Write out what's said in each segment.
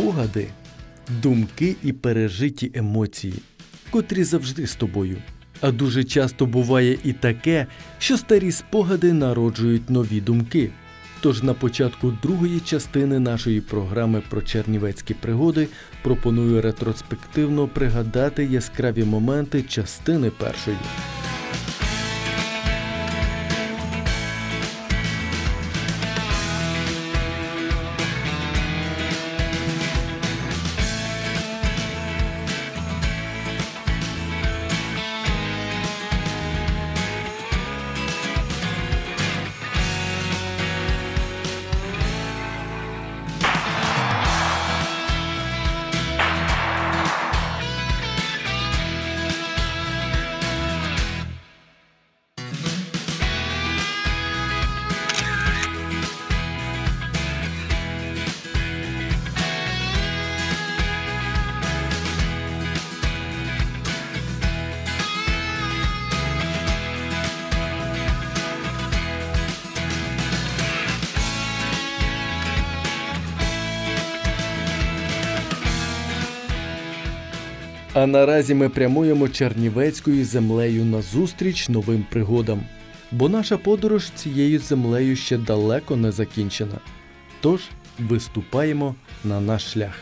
спогади, думки і пережиті емоції, котрі завжди з тобою. А дуже часто буває і таке, що старі спогади народжують нові думки. Тож на початку другої частини нашої програми про чернівецькі пригоди пропоную ретроспективно пригадати яскраві моменти частини першої. А наразі ми прямуємо Чернівецькою землею назустріч новим пригодам. Бо наша подорож цією землею ще далеко не закінчена. Тож, виступаємо на наш шлях.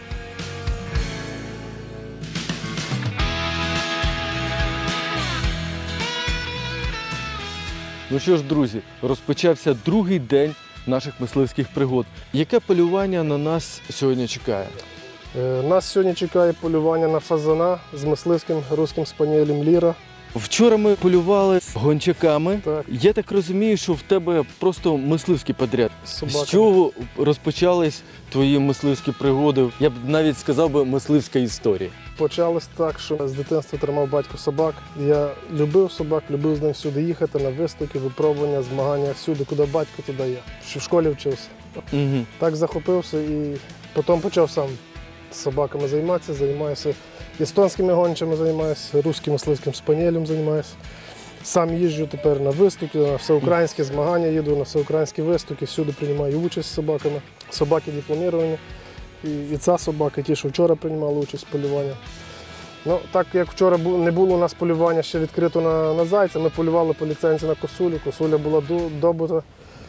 Ну що ж, друзі, розпочався другий день наших мисливських пригод. Яке полювання на нас сьогодні чекає? Нас сьогодні чекає полювання на фазана з мисливським руським спаніелем Ліра. Вчора ми полювали з гончаками. Так. Я так розумію, що в тебе просто мисливський підряд. Собаками. З чого розпочались твої мисливські пригоди? Я б навіть сказав би мисливська історія. Почалось так, що з дитинства тримав батько собак. Я любив собак, любив з ним всюди їхати, на виставки, випробування, змагання, всюди, куди батько, туди я. Ще в школі вчився. Угу. Так захопився і потім почав сам з собаками займаюся естонськими гончими, займаюся, руським мисливським спаніелем займаюся. Сам їжджу тепер на виставки, на всеукраїнські змагання їду, на всеукраїнські виставки, всюди приймаю участь з собаками. Собаки дипломіровані. І ця собака, ті, що вчора приймали участь в полюванні. Ну, так як вчора не було у нас полювання ще відкрито на зайця, ми полювали по ліцензії на косулю. Косуля була добута,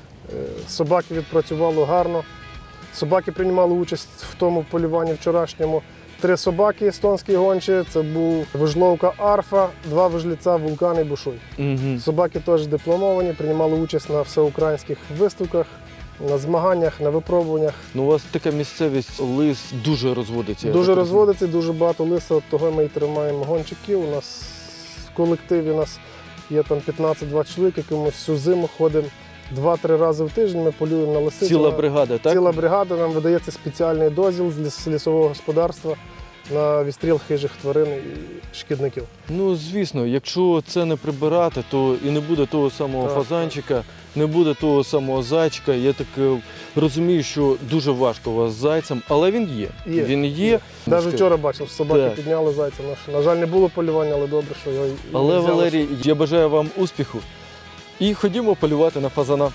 собаки відпрацювали гарно. Собаки приймали участь в тому полюванні вчорашньому. 3 собаки естонські гончі, це був вижловка Арфа, 2 вижліця Вулкан і Бушуй. Угу. Собаки теж дипломовані, приймали участь на всеукраїнських виставках, на змаганнях, на випробуваннях. Ну, у вас така місцевість, лис дуже розводиться. Дуже розводиться, дуже багато лиса, от того ми і тримаємо гончиків. У нас в колективі є там 15-20 чоловік, які ми всю зиму ходимо 2-3 рази в тиждень, ми полюємо на лисицю. Ціла бригада, так? Ціла бригада, нам видається спеціальний дозвіл з лісового господарства на відстріл хижих тварин і шкідників. Ну, звісно, якщо це не прибирати, то і не буде того самого фазанчика, не буде того самого зайчика. Я так розумію, що дуже важко у вас з зайцем, але він є. Він є. Навіть вчора бачив, собаки підняли зайця. На жаль, не було полювання, але добре, що його Але, взяли. Валерій, я бажаю вам успіху. І ходімо полювати на фазана.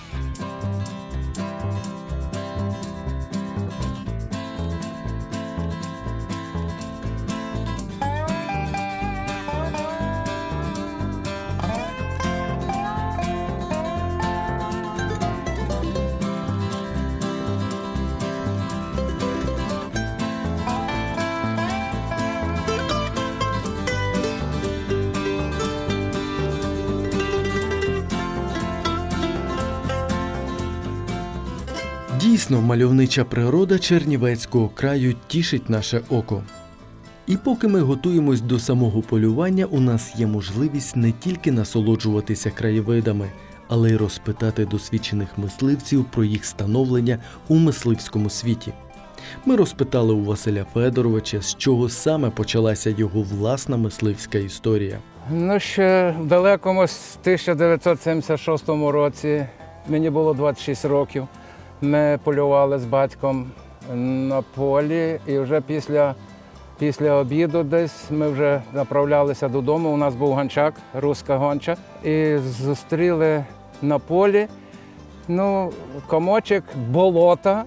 Дійсно, мальовнича природа Чернівецького краю тішить наше око. І поки ми готуємось до самого полювання, у нас є можливість не тільки насолоджуватися краєвидами, але й розпитати досвідчених мисливців про їх становлення у мисливському світі. Ми розпитали у Василя Федоровича, з чого саме почалася його власна мисливська історія. Ну, ще в далекому 1976 році, мені було 26 років, ми полювали з батьком на полі і вже після обіду десь ми вже направлялися додому. У нас був гончак, руська гонча, і зустріли на полі комочок болота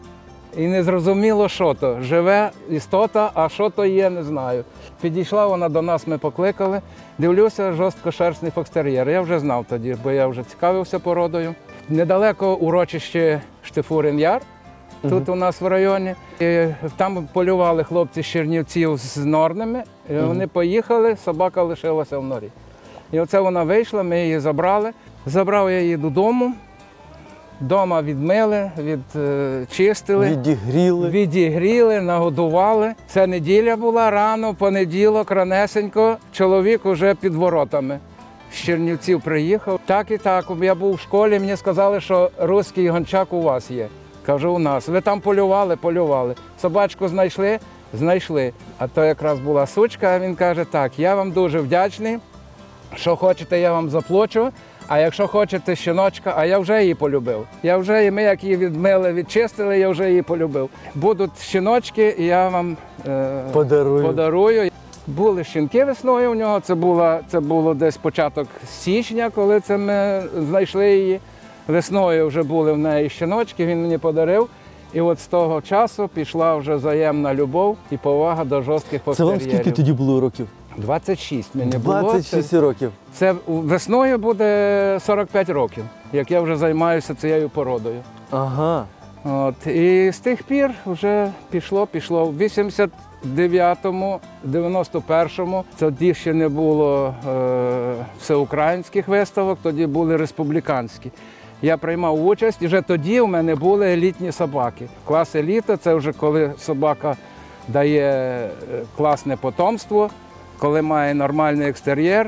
І не зрозуміло, що то. Живе істота, а що то є, не знаю. Підійшла вона до нас, ми покликали. Дивлюся, жорсткошерстний фокстер'єр. Я вже знав тоді, бо я вже цікавився породою. Недалеко урочище Штифурин-Яр, тут у нас в районі. І там полювали хлопці з Чернівців з норними. І вони поїхали, собака лишилася в норі. І оце вона вийшла, ми її забрали. Забрав я її додому. Дома відмили, відчистили, відігріли, нагодували. Це неділя була, рано, понеділок, ранесенько. Чоловік уже під воротами. З Чернівців приїхав. Так і так, я був в школі, мені сказали, що руський гончак у вас є. Кажу, у нас. Ви там полювали? Полювали. Собачку знайшли? Знайшли. А то якраз була сучка, а він каже, так, я вам дуже вдячний, що хочете, я вам заплачу. А якщо хочете щіночка, а я вже її полюбив. Ми як її відмили, відчистили, я вже її полюбив. Будуть щіночки, і я вам подарую. Були щінки весною у нього, це було десь початок січня, коли це ми знайшли її. Весною вже були в неї щіночки, він мені подарив. І от з того часу пішла вже взаємна любов і повага до жорстких фокстер'єрів. Це вам скільки тоді було років? 26 мені було. 26 років. Це весною буде 45 років, як я вже займаюся цією породою. Ага. От, і з тих пір вже пішло. В 89-му, 91-му, тоді ще не було всеукраїнських виставок, тоді були республіканські. Я приймав участь, і вже тоді у мене були елітні собаки. Клас еліта – це вже коли собака дає класне потомство, коли має нормальний екстер'єр,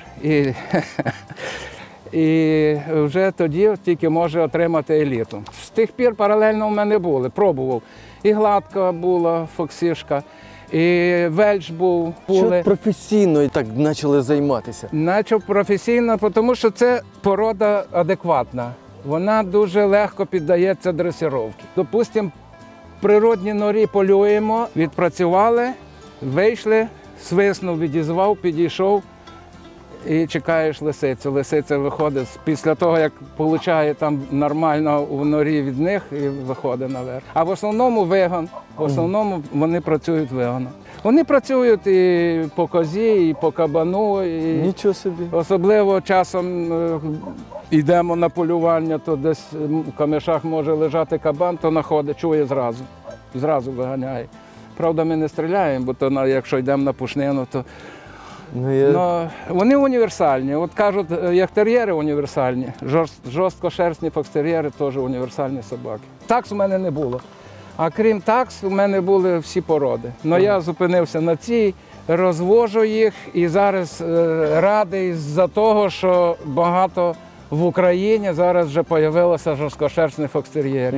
і вже тоді тільки може отримати еліту. З тих пір паралельно у мене були, пробував. І гладка була фоксішка, і вельш був. Що професійно так почали займатися? Почав професійно, тому що це порода адекватна. Вона дуже легко піддається дресировці. Допустимо, в природній норі полюємо, відпрацювали, вийшли, свиснув, відізвав, підійшов і чекаєш лисицю. Лисиця виходить після того, як отримує там нормально в норі від них і виходить наверх. А в основному вигон. В основному вони працюють вигоном. Вони працюють і по козі, і по кабану. І нічого собі. Особливо часом йдемо на полювання, то десь в камешах може лежати кабан, то знаходить, чує зразу виганяє. Правда, ми не стріляємо, бо то, якщо йдемо на пушнину, то вони універсальні. От кажуть, яхтер'єри універсальні, жорсткошерстні фокстер'єри теж універсальні собаки. Такс у мене не було. А крім такс, у мене були всі породи. Но я зупинився на цій, розвожу їх і зараз радий з-за того, що багато в Україні зараз вже з'явилося жорсткошерстних фокстер'єрів.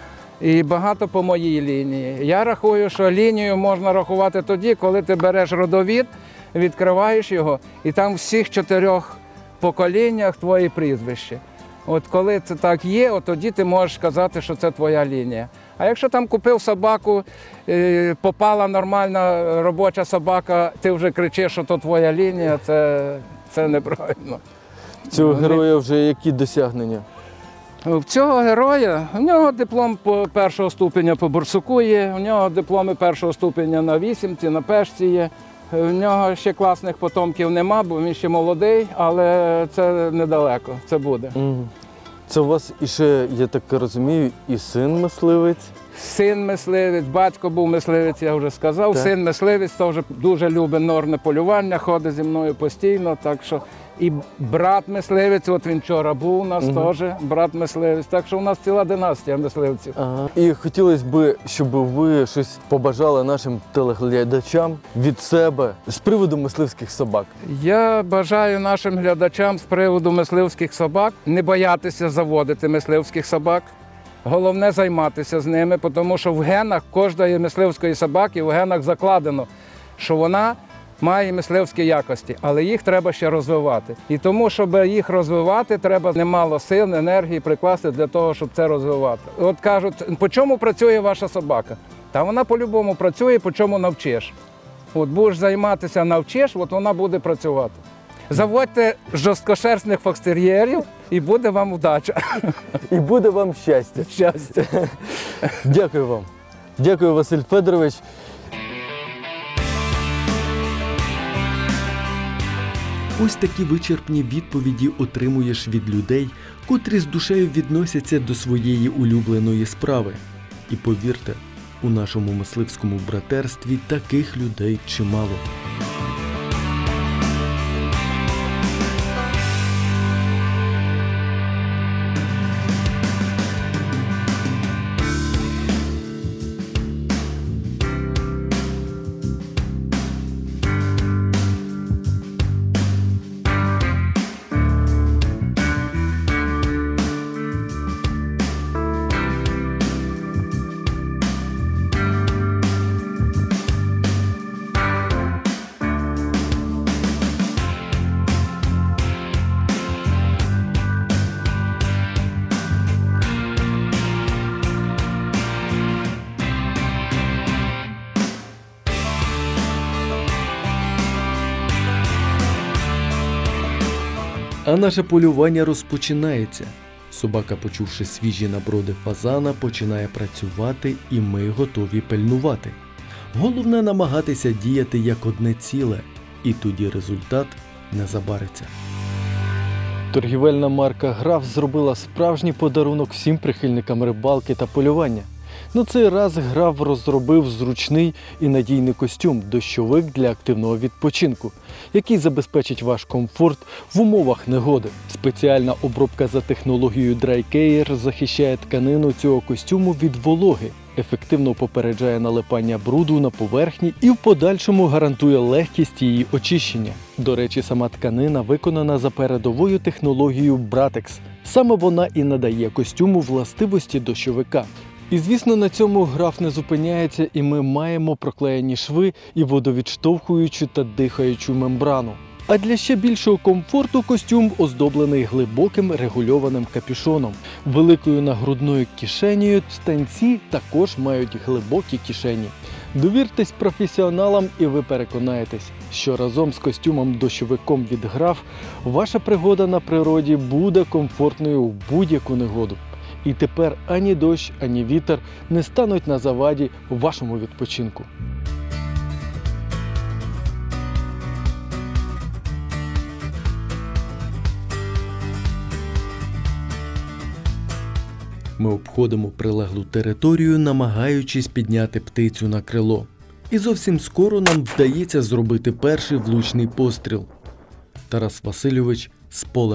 І багато по моїй лінії. Я рахую, що лінію можна рахувати тоді, коли ти береш родовід, відкриваєш його, і там в всіх 4 поколіннях твої прізвище. От коли це так є, от тоді ти можеш сказати, що це твоя лінія. А якщо там купив собаку, попала нормальна робоча собака, ти вже кричиш, що то твоя лінія, це неправильно. Цього героя вже які досягнення? В цього героя, у нього диплом першого ступеня по Борсуку є, у нього дипломи першого ступеня на вісімці, на пешці є. У нього ще класних потомків нема, бо він ще молодий, але це недалеко, це буде. Це у вас іще, я так розумію, і син мисливець? Син мисливець, батько був мисливець, я вже сказав. Так. Син мисливець теж дуже любить норне полювання, ходить зі мною постійно, так що і брат мисливець, от він вчора був у нас теж, брат мисливець, так що у нас ціла династія мисливців. І хотілося б, щоб ви щось побажали нашим телеглядачам від себе з приводу мисливських собак. Я бажаю нашим глядачам з приводу мисливських собак не боятися заводити мисливських собак. Головне займатися з ними, тому що в генах кожної мисливської собаки в генах закладено, що вона має мисливські якості, але їх треба ще розвивати. І тому, щоб їх розвивати, треба немало сил, енергії прикласти для того, щоб це розвивати. От кажуть, по чому працює ваша собака? Та вона по-любому працює, по чому навчиш. От будеш займатися, навчиш, от вона буде працювати. Заводьте жорсткошерстних фокстер'єрів і буде вам вдача. І буде вам щастя. Щастя. Дякую вам. Дякую, Василь Федорович. Ось такі вичерпні відповіді отримуєш від людей, котрі з душею відносяться до своєї улюбленої справи. І повірте, у нашому мисливському братерстві таких людей чимало. А наше полювання розпочинається. Собака, почувши свіжі наброди фазана, починає працювати, і ми готові пильнувати. Головне намагатися діяти як одне ціле, і тоді результат не забариться. Торгівельна марка «Граф» зробила справжній подарунок всім прихильникам рибалки та полювання. На цей раз «Граф» розробив зручний і надійний костюм – дощовик для активного відпочинку, який забезпечить ваш комфорт в умовах негоди. Спеціальна обробка за технологією Dry Care захищає тканину цього костюму від вологи, ефективно попереджає налипання бруду на поверхні і в подальшому гарантує легкість її очищення. До речі, сама тканина виконана за передовою технологією Bratex. Саме вона і надає костюму властивості дощовика. І, звісно, на цьому «Граф» не зупиняється, і ми маємо проклеєні шви і водовідштовхуючу та дихаючу мембрану. А для ще більшого комфорту костюм оздоблений глибоким регульованим капюшоном, великою нагрудною кишенею. Штанці також мають глибокі кишені. Довіртесь професіоналам, і ви переконаєтесь, що разом з костюмом-дощовиком від «Граф» ваша пригода на природі буде комфортною в будь-яку негоду. І тепер ані дощ, ані вітер не стануть на заваді вашому відпочинку. Ми обходимо прилеглу територію, намагаючись підняти птицю на крило. І зовсім скоро нам вдається зробити перший влучний постріл. Тарас Васильович з полем.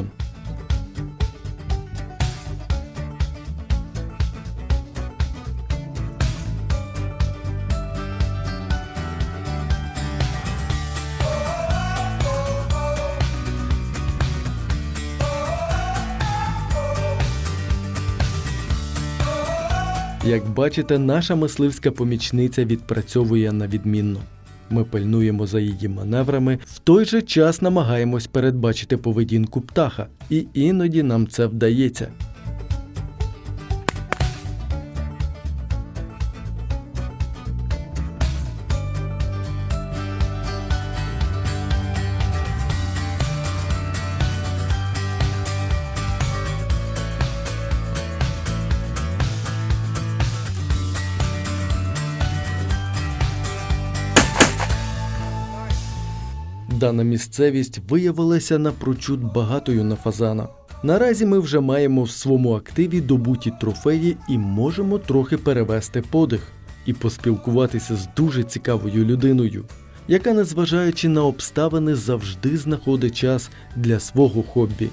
Як бачите, наша мисливська помічниця відпрацьовує на відмінно. Ми пильнуємо за її маневрами, в той же час намагаємось передбачити поведінку птаха, і іноді нам це вдається. Дана місцевість виявилася напрочуд багатою на фазана. Наразі ми вже маємо в своєму активі добуті трофеї і можемо трохи перевести подих і поспілкуватися з дуже цікавою людиною, яка, незважаючи на обставини, завжди знаходить час для свого хобі.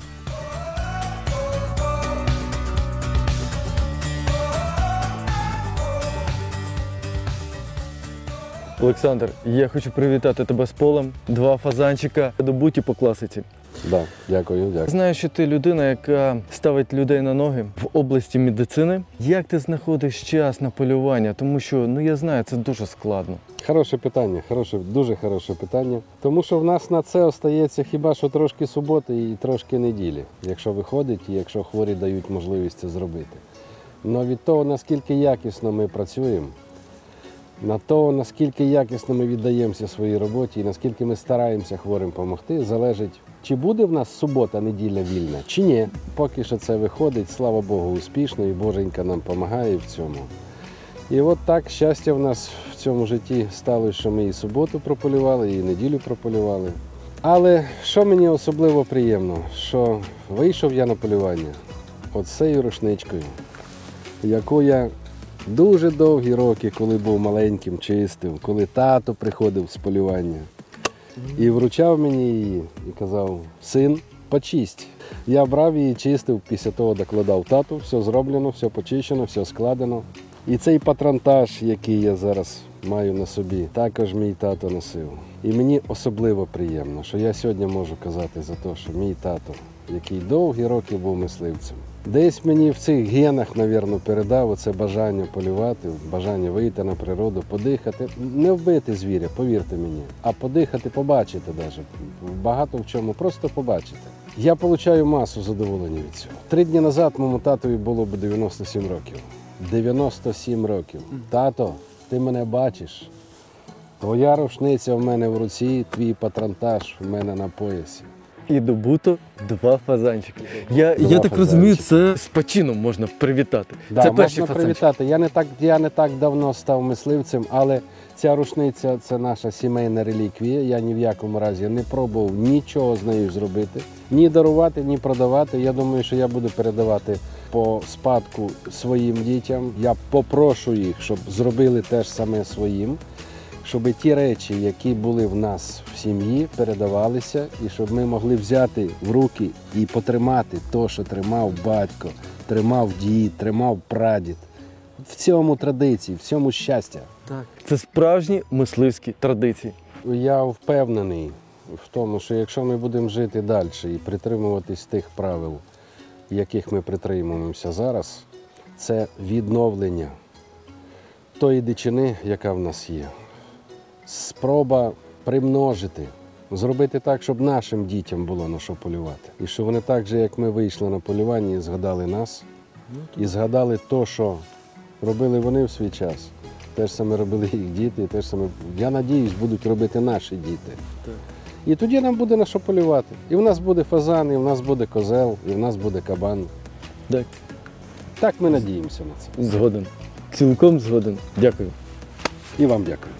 Олександр, я хочу привітати тебе з полем. 2 фазанчика добуті по класиці. Да, дякую. Знаю, що ти людина, яка ставить людей на ноги в області медицини. Як ти знаходиш час на полювання? Тому що, я знаю, це дуже складно. Хороше питання, дуже хороше питання. Тому що в нас на це остається хіба що трошки суботи і трошки неділі, якщо виходить і якщо хворі дають можливість це зробити. Але від того, наскільки якісно ми працюємо, на то, наскільки якісно ми віддаємося своїй роботі і наскільки ми стараємося хворим допомогти, залежить, чи буде в нас субота, неділя вільна, чи ні. Поки що це виходить, слава Богу, успішно, і Боженька нам допомагає в цьому. І от так щастя в нас в цьому житті сталося, що ми і суботу прополювали, і неділю прополювали. Але що мені особливо приємно, що вийшов я на полювання оцею рушничкою, яку я дуже довгі роки, коли був маленьким, чистив, коли тато приходив з полювання і вручав мені її і казав: син, почисть. Я брав її, чистив, після того докладав тату, все зроблено, все почищено, все складено. І цей патронтаж, який я зараз маю на собі, також мій тато носив. І мені особливо приємно, що я сьогодні можу казати за те, що мій тато, який довгі роки був мисливцем, десь мені в цих генах, мабуть, передав оце бажання полювати, бажання вийти на природу, подихати. Не вбити звіря, повірте мені, а подихати, побачити навіть. Багато в чому, просто побачити. Я отримую масу задоволення від цього. 3 дні назад моєму татові було б 97 років. 97 років. Тато, ти мене бачиш. Твоя рушниця в мене в руці, твій патронтаж в мене на поясі. І добуто 2 фазанчики. Я так фазанчики. розумію, це з почином можна привітати. Да, це перші можна фазанчики. привітати. Я не так давно став мисливцем, але ця рушниця – це наша сімейна реліквія. Я ні в якому разі не пробував нічого з нею зробити. Ні дарувати, ні продавати. Я думаю, що я буду передавати по спадку своїм дітям. Я попрошу їх, щоб зробили те ж саме своїм. Щоб ті речі, які були в нас в сім'ї, передавалися, і щоб ми могли взяти в руки і потримати те, що тримав батько, тримав дід, тримав прадід. В цьому традиції, в цьому щастя. Так. Це справжні мисливські традиції. Я впевнений в тому, що якщо ми будемо жити далі і притримуватись тих правил, яких ми притримуємося зараз, це відновлення тої дичини, яка в нас є. Спроба примножити, зробити так, щоб нашим дітям було на що полювати. І щоб вони так же, як ми вийшли на полювання і згадали нас, і згадали те, що робили вони в свій час. Те ж саме робили їх діти, те ж саме, я надіюсь, будуть робити наші діти. Так. І тоді нам буде на що полювати. І в нас буде фазан, і в нас буде козел, і в нас буде кабан. Так. Так ми надіємося на це. Згоден. Цілком згоден. Дякую. І вам дякую.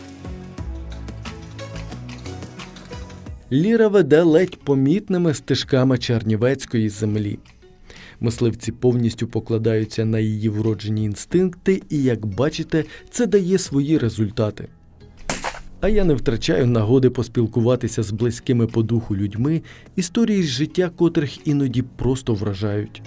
Ліра веде ледь помітними стежками чернівецької землі. Мисливці повністю покладаються на її вроджені інстинкти і, як бачите, це дає свої результати. А я не втрачаю нагоди поспілкуватися з близькими по духу людьми, історії з життя котрих іноді просто вражають.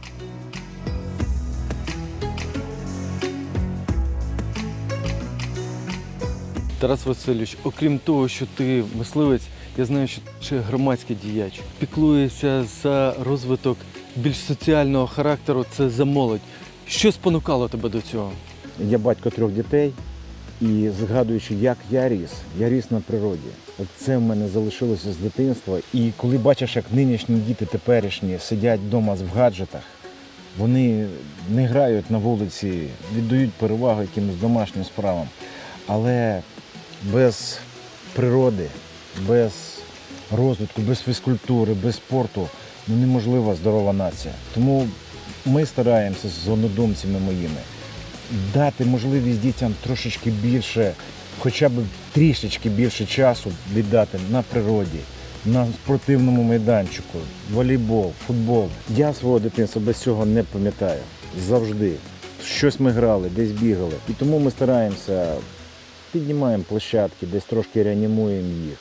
Тарас Васильович, окрім того, що ти мисливець, я знаю, що ти ще громадський діяч. Піклуєшся за розвиток більш соціального характеру, це за молодь. Що спонукало тебе до цього? Я батько 3 дітей, і згадуючи, як я ріс на природі. От це в мене залишилося з дитинства. І коли бачиш, як нинішні діти теперішні сидять вдома в гаджетах, вони не грають на вулиці, віддають перевагу якимось домашнім справам. Але без природи, без розвитку, без фізкультури, без спорту неможлива здорова нація. Тому ми стараємося з однодумцями моїми дати можливість дітям трошечки більше, хоча б трішечки більше часу віддати на природі, на спортивному майданчику, волейбол, футбол. Я свого дитинства без цього не пам'ятаю. Завжди. Щось ми грали, десь бігали. І тому ми стараємося, піднімаємо площадки, десь трошки реанімуємо їх.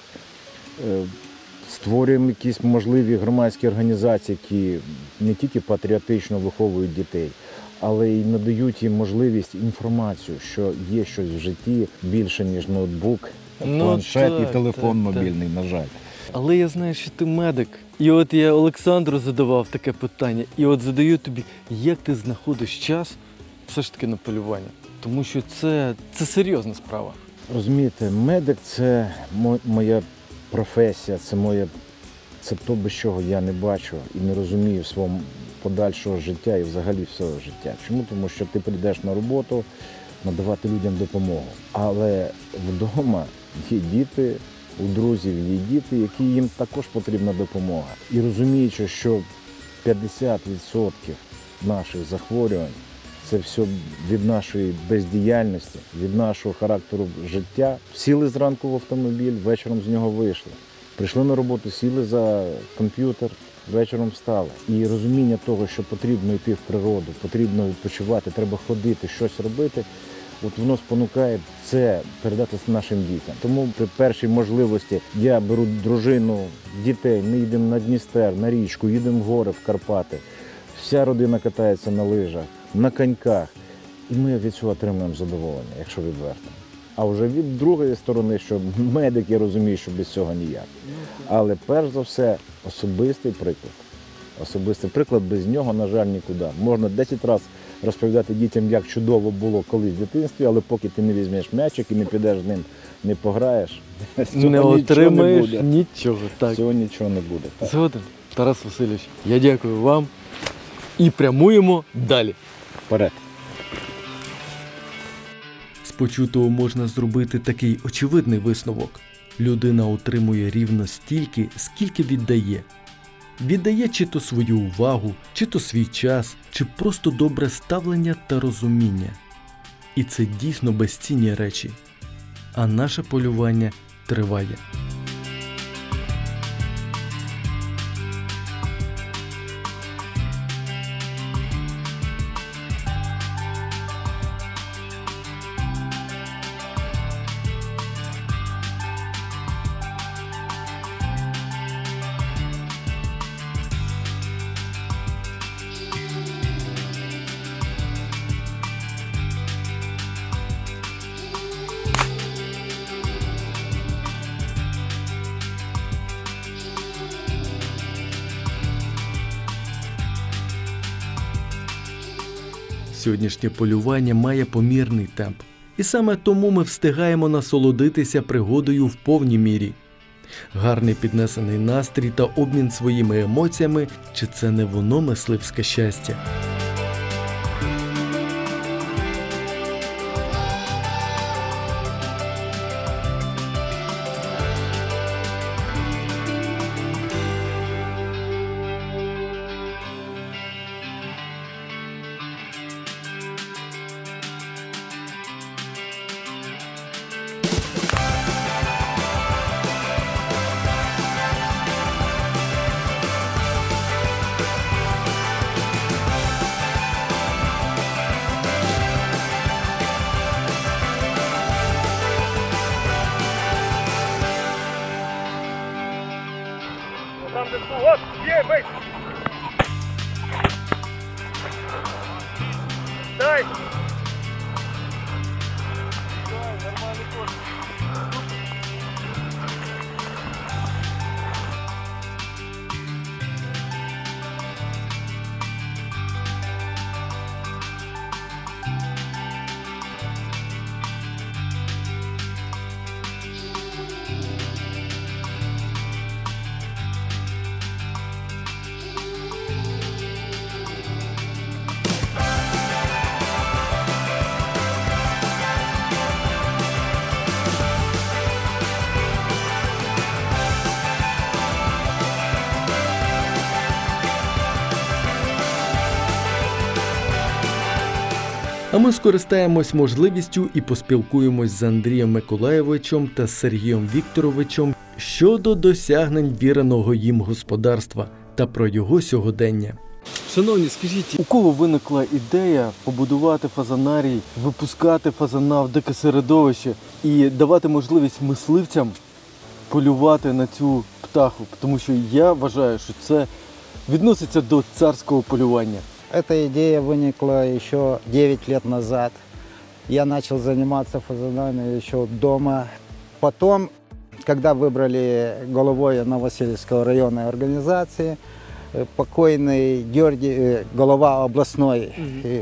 Створюємо якісь можливі громадські організації, які не тільки патріотично виховують дітей, але й надають їм можливість, інформацію, що є щось в житті більше, ніж ноутбук, планшет і телефон мобільний, на жаль. Але я знаю, що ти медик. І от я Олександру задавав таке питання, і от задаю тобі, як ти знаходиш час все ж таки на полювання? Тому що це серйозна справа. Розумієте, медик – це моя професія, це то, без чого я не бачу і не розумію свого подальшого життя і взагалі всього життя. Чому? Тому що ти прийдеш на роботу надавати людям допомогу. Але вдома є діти, у друзів є діти, які їм також потрібна допомога. І розуміючи, що 50% наших захворювань це все від нашої бездіяльності, від нашого характеру життя. Сіли зранку в автомобіль, вечором з нього вийшли. Прийшли на роботу, сіли за комп'ютер, вечором встали. І розуміння того, що потрібно йти в природу, потрібно відпочивати, треба ходити, щось робити, от воно спонукає це передати нашим дітям. Тому при першій можливості я беру дружину, дітей, ми їдемо на Дністер, на річку, їдемо в гори, в Карпати. Вся родина катається на лижах, на коньках. І ми від цього отримуємо задоволення, якщо відверто. А вже від другої сторони, що медики розуміють, що без цього ніяк. Але перш за все особистий приклад. Особистий приклад, без нього, на жаль, нікуди. Можна 10 разів розповідати дітям, як чудово було колись в дитинстві, але поки ти не візьмеш м'ячик і не підеш з ним, не пограєш, з цього Не нічого отримаєш не буде. нічого. Так. Цього нічого не буде. Так. Згоден, Тарас Васильович, я дякую вам і прямуємо далі. Вперед. З почутого можна зробити такий очевидний висновок. Людина отримує рівно стільки, скільки віддає. Віддає чи то свою увагу, чи то свій час, чи просто добре ставлення та розуміння. І це дійсно безцінні речі. А наше полювання триває. Сьогоднішнє полювання має помірний темп. І саме тому ми встигаємо насолодитися пригодою в повній мірі. Гарний піднесений настрій та обмін своїми емоціями – чи це не воно мисливське щастя? А ми скористаємось можливістю і поспілкуємось з Андрієм Миколайовичем та Сергієм Вікторовичем щодо досягнень віреного їм господарства та про його сьогодення. Шановні, скажіть, у кого виникла ідея побудувати фазанарій, випускати фазана в дике середовище і давати можливість мисливцям полювати на цю птаху? Тому що я вважаю, що це відноситься до царського полювання. Эта идея вынесла еще 9 лет назад. Я начал заниматься фазанами еще дома. Потом, когда выбрали головой Новосельского районной организации, покойный Георгий, голова областной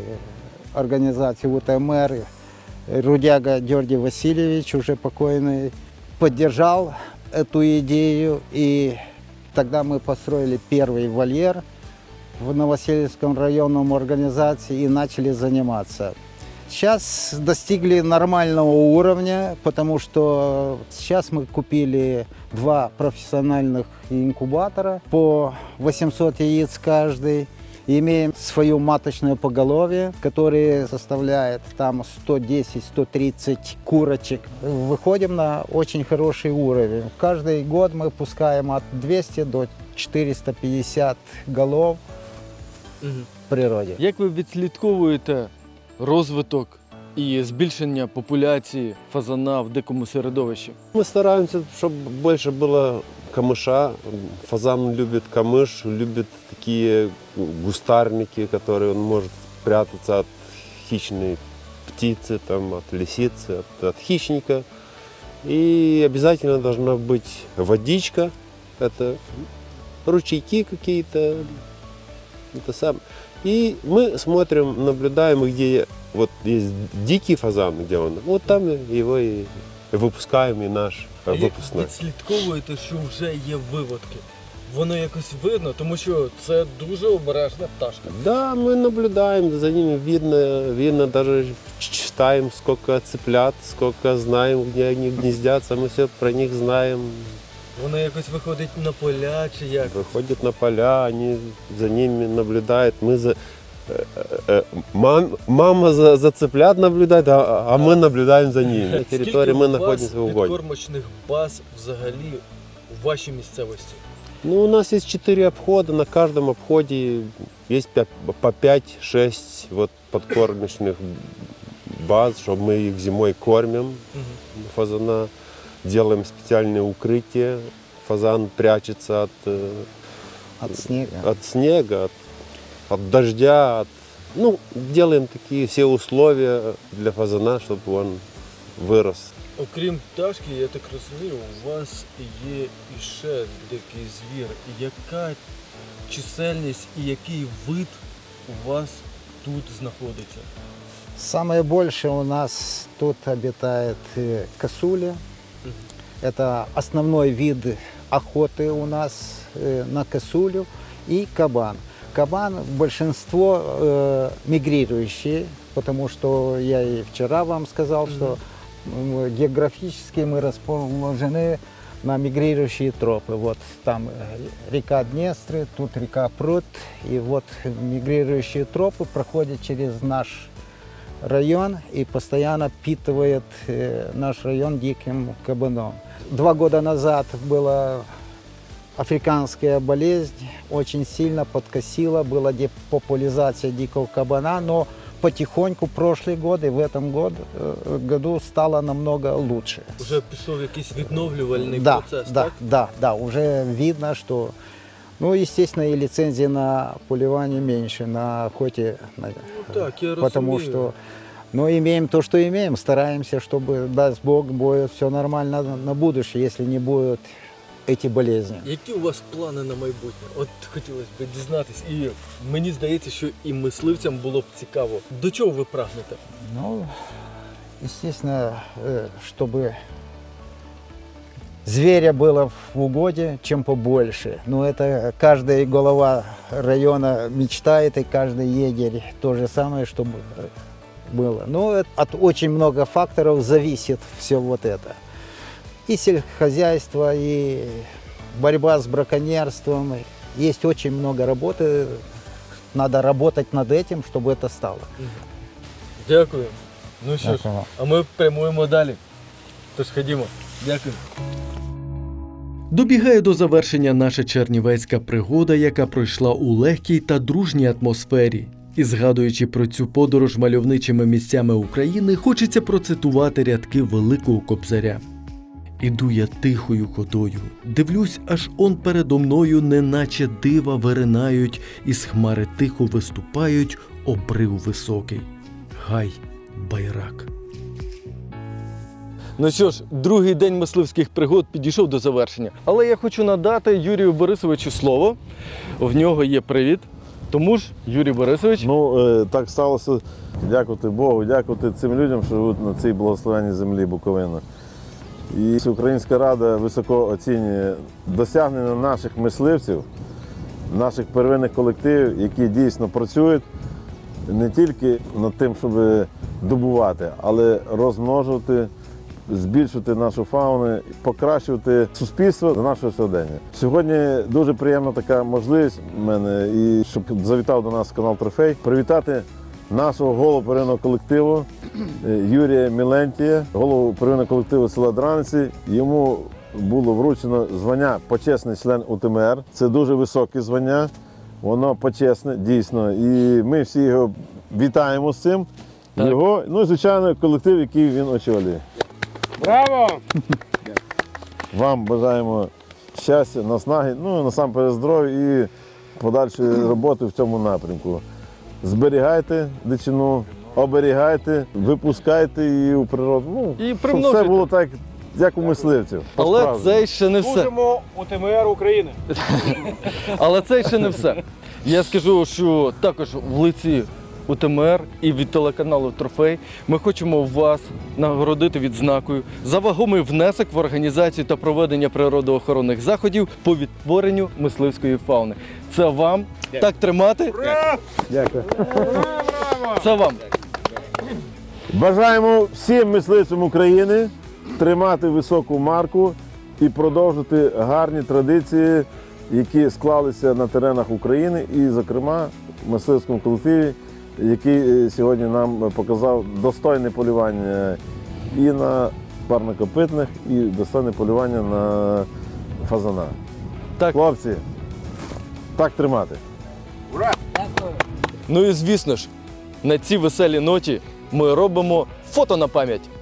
организации УТМР, Рудяга Георгий Васильевич, уже покойный, поддержал эту идею. И тогда мы построили первый вольер в Новосельском районном организации и начали заниматься. Сейчас достигли нормального уровня, потому что сейчас мы купили 2 профессиональных инкубатора по 800 яиц каждый. Имеем свою маточную поголовье, которое составляет там 110-130 курочек. Выходим на очень хороший уровень. Каждый год мы пускаем от 200 до 450 голов в природе. Як ви відслідковуєте розвиток і збільшення популяції фазана в дикому середовищі? Мы стараемся, чтобы больше было камыша. Фазан любит камыш, любит такие густарники, которые он может прятаться от хищной птицы, там, от лисицы, от хищника. И обязательно должна быть водичка, это ручейки какие-то. Это сам. И мы смотрим, наблюдаем, где вот есть дикий фазан, где он, вот там его и випускаємо, і наш випускник. Відслідковуєте, що вже є виводки? Воно якось видно, тому що це дуже обережна пташка. Да, мы наблюдаем за ними, видно, даже читаем, сколько цыплят, сколько знаем, где они гнездятся, мы все про них знаем. Воно якось виходить на поля чи як? Выходят на поля, они за ними наблюдают. Мама за цыплят наблюдает, а мы наблюдаем за ними. На территории мы находимся в угоне. підкормочних баз взагалі у вашій місцевості? Ну, у нас есть 4 обхода, на каждом обходе есть по 5-6 вот подкормочных баз, чтобы мы их зимой кормим, фазана, делаем специальные укрытия, фазан прячется От снега. от снега, от дождя, ну, делаем такие все условия для фазана, чтобы он вырос. Окрім пташки, я так розумію, у вас є іще дикий звір. Яка чисельність і який вид у вас тут знаходиться? Самое больше у нас тут обитает косуля. Это основной вид охоты у нас на косулю, и кабан. Кабан большинство мигрирующие, потому что я и вчера вам сказал, что географически мы расположены на мигрирующие тропы. Вот там река Днестры, тут река Прут, и вот мигрирующие тропы проходят через наш район и постоянно впитывает наш район диким кабаном. 2 года назад была африканская болезнь, очень сильно подкосила, была депопуляризация дикого кабана, но потихоньку прошлый год и в этом году стало намного лучше. Уже пішов якийсь відновлювальний Да, процес, да, так? да, уже видно, что, ну, естественно, и лицензии на полевание меньше, на охоте, Так, я потому розумію. что, ну, имеем то, что имеем, стараемся, чтобы, даст Бог, будет все нормально на будущее, если не будет эти болезни. Які у вас плани на майбутнє? От хотілося б дізнатись, і мені здається, що і мисливцям було б цікаво. До чого ви прагнете? Ну, естественно, чтобы зверя было в угоде, чем побольше. Но это каждая голова района мечтает, и каждый егерь то же самое, чтобы было. Но от очень много факторов зависит все вот это. И сельскохозяйство, и борьба с браконьерством. Есть очень много работы. Надо работать над этим, чтобы это стало. Дякую. Ну що ж, Дякую. а ми прямуємо далі. Тож ходімо. Дякую. Добігає до завершення наша чернівецька пригода, яка пройшла у легкій та дружній атмосфері. І згадуючи про цю подорож мальовничими місцями України, хочеться процитувати рядки Великого Кобзаря. «Іду я тихою ходою, дивлюсь, аж он передо мною, неначе дива виринають, із хмари тихо виступають, обрив високий. Гай, байрак». Ну що ж, другий день мисливських пригод підійшов до завершення. Але я хочу надати Юрію Борисовичу слово. В нього є привіт. Тому ж, Юрій Борисович. Ну, так сталося, дякувати Богу, дякувати цим людям, що живуть на цій благословенній землі Буковина. І Українська Рада високо оцінює досягнення наших мисливців, наших первинних колективів, які дійсно працюють не тільки над тим, щоб добувати, але розмножувати збільшувати нашу фауну, покращувати суспільство до нашого сьогодення. Сьогодні дуже приємна така можливість в мене, і щоб завітав до нас канал Трофей, привітати нашого голову первинного колективу Юрія Мілентія, голову первинного колективу села Драниці. Йому було вручено звання почесний член УТМР. Це дуже високе звання, воно почесне, дійсно. І ми всі його вітаємо з цим. Його, ну і звичайно, колектив, який він очолює. Браво! Вам бажаємо щастя, наснаги, ну насамперед здоров'я і подальшої роботи в цьому напрямку. Зберігайте дичину, оберігайте, випускайте її у природу. Ну, І щоб примножуйте. все було так, як у мисливців. Але по-справжньому. це ще не все. Служимо УТМР України. Але це ще не все. Я скажу, що також в лиці УТМР і від телеканалу Трофей ми хочемо вас нагородити відзнакою за вагомий внесок в організацію та проведення природоохоронних заходів по відтворенню мисливської фауни. Це вам. Так тримати. Дякую. Це вам. Бажаємо всім мисливцям України тримати високу марку і продовжити гарні традиції, які склалися на теренах України і, зокрема, в мисливському колективі, який сьогодні нам показав достойне полювання і на парнокопитних, і достойне полювання на фазана. Так. Хлопці, так тримати. Ну і звісно ж, на цій веселій ноті ми робимо фото на пам'ять.